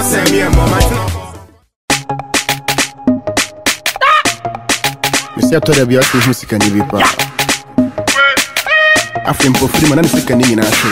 send me a moment. Mr. Toda be asking music and you be after free man and second in action.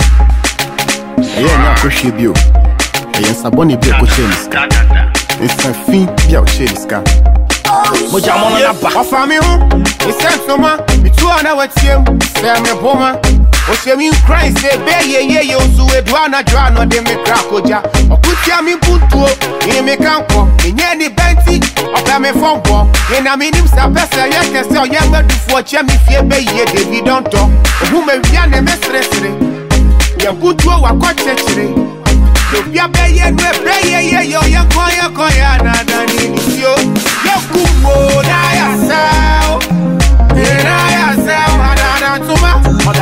Yeah, appreciate you. Yes, a bonny be a coaches. It's a fin be out shades car. Mojamona offer me home. It's sent to ma. Me 2 hours here. Say me boma. O se mi Christ say be ye yo so edwana dra no de me crack oja. O kutia mi putuo. E me kanko. Enye ni benti. Opa me fonbo. E na me nim sa pesa ye kese o ye madufu o che mi fie be ye David don to. O hu me wia ne me stresre. Ye putuo wa ko chechire. Do bia be ye no be ye yo ye koya na na ni yo. Yenkum na yasei. Na yasei Adadantoma.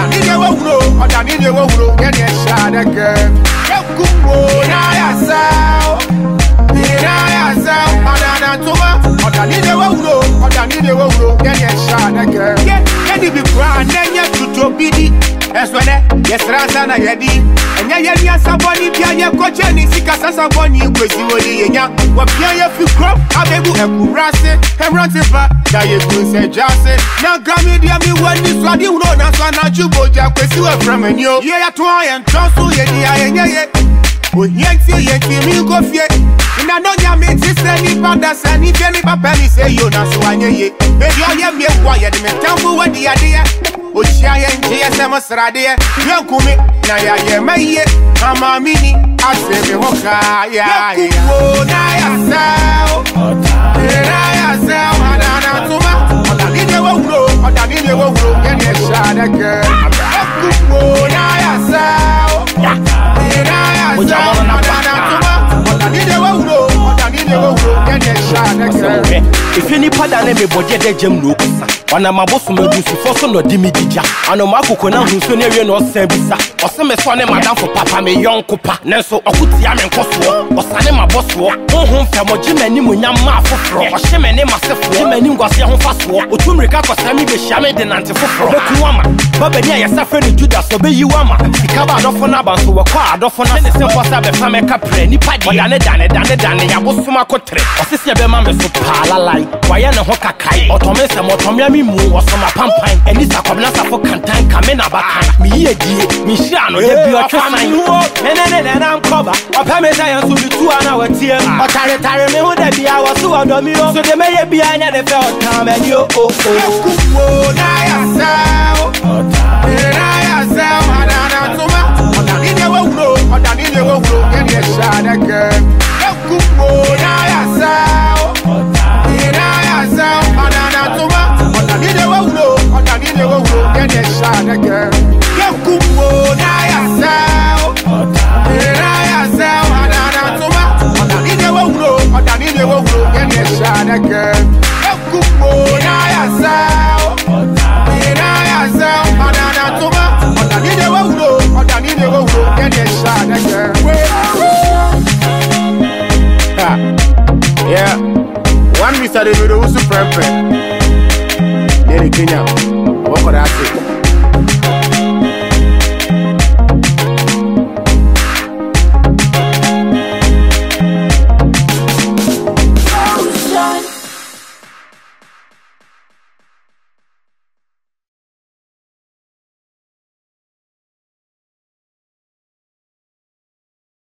Odani wo wuro get a shot again. Yenkum na yasei. Na yasei Adadantoma. Odani wo wuro get a shot again. Get be crying then you to bidi. Eswene yesransa na yedi. Enya yedi asaboni bia ye koche ni sika sasaboni kwesi woli yenya. Wa bia ye fi crop abebu ekurase. Hemrantifa da ye kunse jase. Na gami dia mi wani swadi uno na swana juboja kwesi we fremenyo. Ye ya to ayen tonsu yedi ayenye ye. O yenti mi go fie. Ina no nya me ti se ni pada se ni fie ni papa ni se yo na so anye ye. Baby o ye me kwa ye de me tambu wadi ade ye. O chia ye nje ye se masrade ye. Yenkum na ya ye maye. Mama mini ase me hoka ya. Yenkum na yasei. Na yasei Adadantoma. Odani wo wuro get a shot again. Yenkum na yasei. Na yasei Adadantoma. Odani wo wuro get a shot again. If any pada ne me boje de jem no kusa. Wana maboso medusi foso no dimi dija. Ano makoko na hunso ne wie no osan bisa. Ose me so ne madam for papa me Yenkum pa. Nenso okutia me nkoso. Osane maboso. Honhom fa moji mani munyam ma afofro. Ohye me ne masefo. Je mani ngwase ho faso. Otumrika kosa mi be hia me de nante fofro. Beku ama. Baba ni ayasafe ne Judas obeyi wama. Sikaba adofo na banso wo kwa adofo na ne sempo sa be fa me kapre ni padi. Odane dane ya bosuma kotre. Osese be ma me so palalai. Waye ne ho kakai. Otomese motomya mi mu osoma pampan. Eni sakwabna safo kantan kame na bakan. Mi ye die, mi hia no ye bi otwasan. Na nkoba. Opa me say yanso bi 2 ana watie. Otare me ho da bia wo so odo mi o. So de me ye bia nya de fe otan me ni o. Yenkum na yasei. Na yasei Adadantoma. Odani wo wuro get a shot again. Yenkum na yasei. Na yasei Adadantoma. Odani wo wuro get a shot again. Yenkum na yasei. Na yasei Adadantoma. Odani wo wuro get a shot again. Yenkum na yasei. Na yasei Adadantoma. Odani wo wuro get a shot again. Yeah, one Mr. David who's super. Kenya.